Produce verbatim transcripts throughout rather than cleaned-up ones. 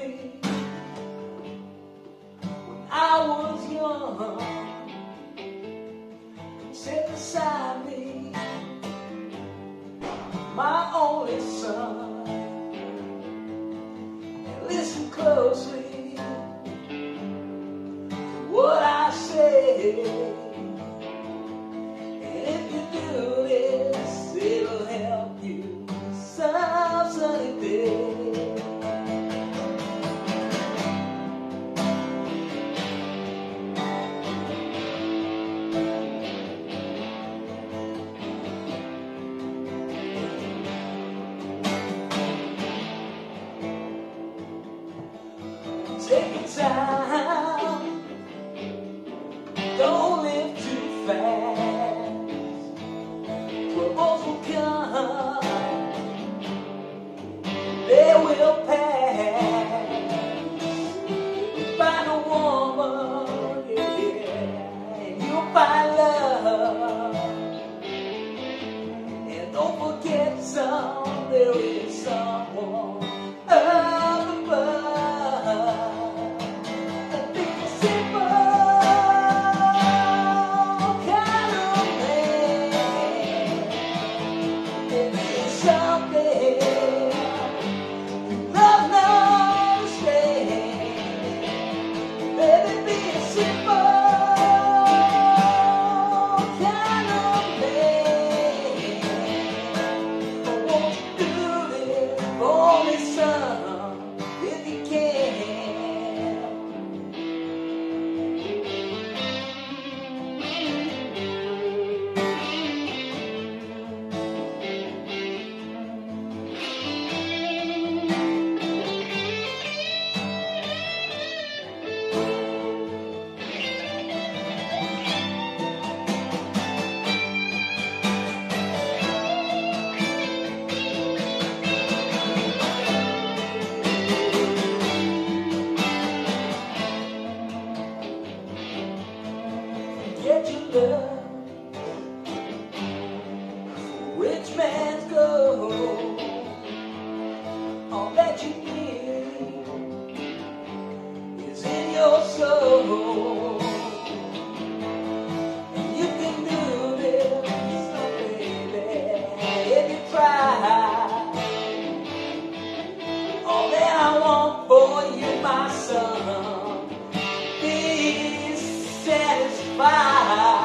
me when I was young. Sit beside me, my only son, and listen closely to what I say. And if you do this, it'll help you some sunny day. Take your time, don't live too fast. Troubles will come, they will pass. Find a woman, yeah, and you'll find love. And don't forget, some there is someone up above. Get your love, rich man's gold. All that you need is in your soul. And you can do this, oh baby, if you try. All that I want for you, my son, be satisfied.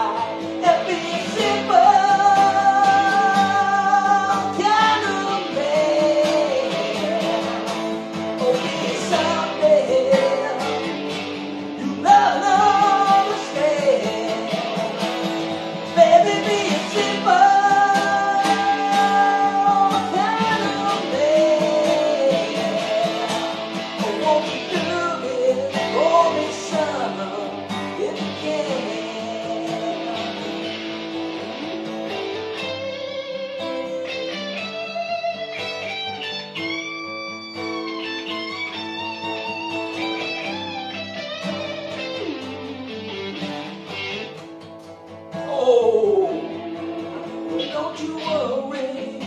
Oh, don't you worry,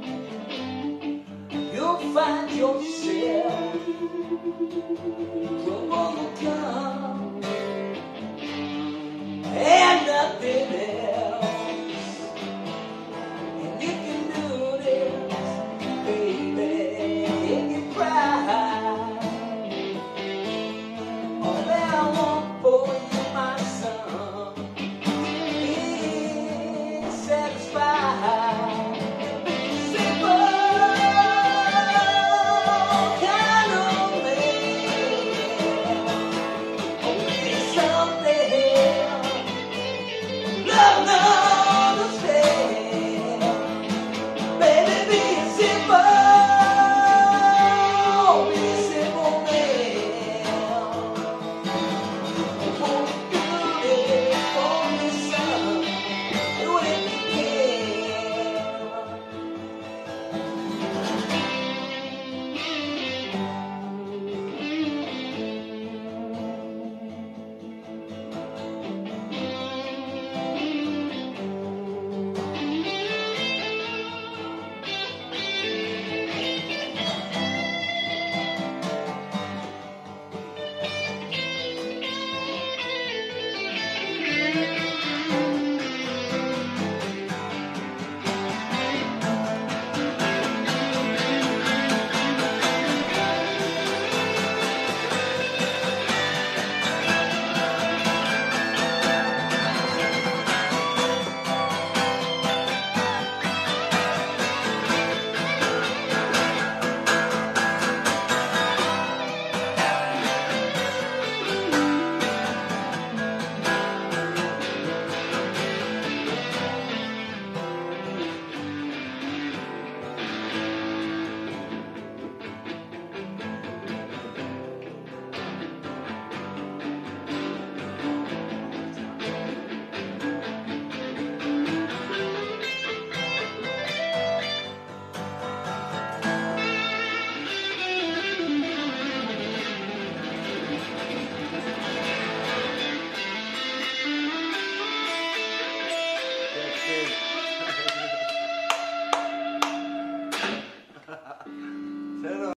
you'll find yourself. Trouble will come, and nothing